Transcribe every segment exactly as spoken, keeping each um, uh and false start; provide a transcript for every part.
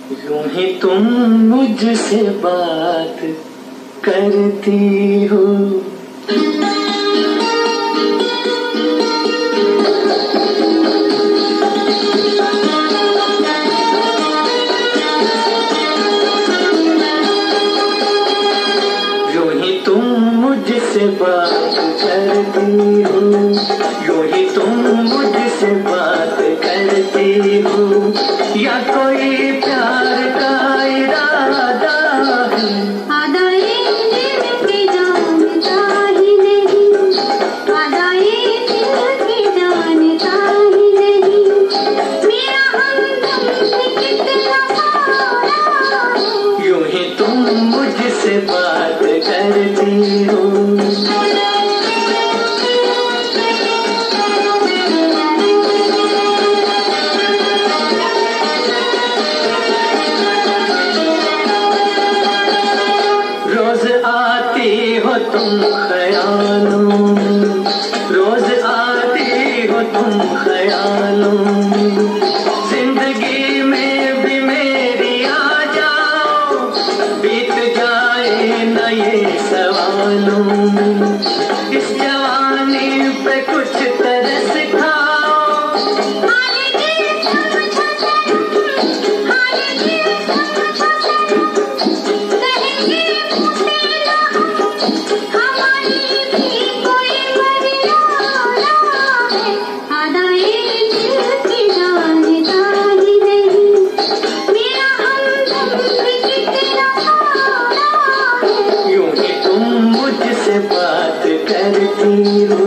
यूं ही तुम मुझसे बात करती हो। यूं ही तुम मुझसे बात करती हो, यूं ही तुम मुझसे बात करती हो। या कोई प्यार का इरादा है, आदाए दिल के जानता ही नहीं, आदाए दिल के जानता ही नहीं। मेरा हमदम से कितना प्यारा है, यूं ही तुम मुझसे बात करती हो। तुम ख्यालों में, रोज आती हो तुम ख्यालों में। जिंदगी में भी मेरी आ जाओ, बीत जाए न ये सवालों में। इस जवानी पे कुछ तरस खाओ, मुझसे बात करती हो।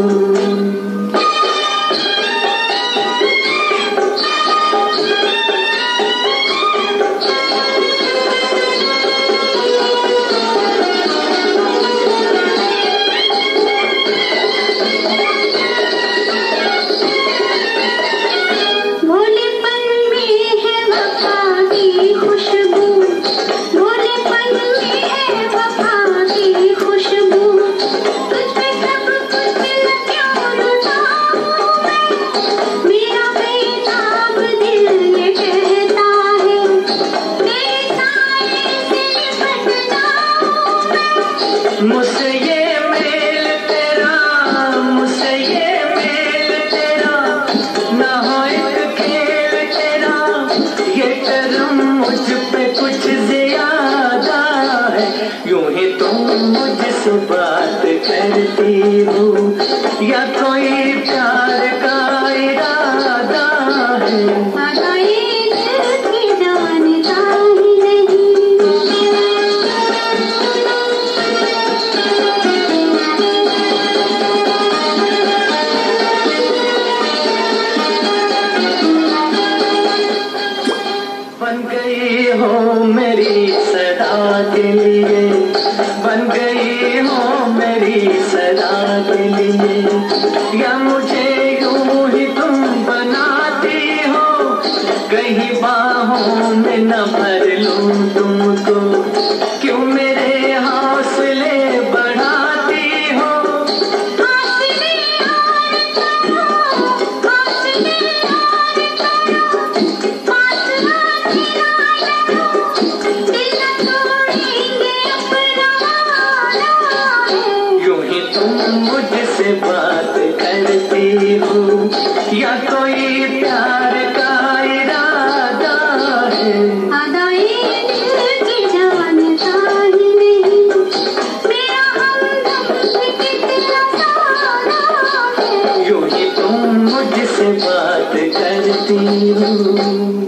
मुझसे ये मेल तेरा, मुझसे ये मेल तेरा, ना हो एक खेल तेरा। ये करम मुझ पे कुछ ज्यादा है, यूं ही तुम मुझसे बात करती हो। या कोई प्यार का इरादा है, बन गई हो मेरी सदा के लिए, बन गई हो मेरी सदा के लिए। या मुझे यूं ही तुम बनाती हो, कहीं बाहों में न भर लूं तुमको। क्यों मेरे हौसले बढ़ाती हो, मुझसे बात करती हो। या कोई प्यार का इरादा है, आदाए दिल के जानता ही नहीं। मेरा हमदम से कितना प्यारा है, यूं ही तुम मुझसे बात करती हो।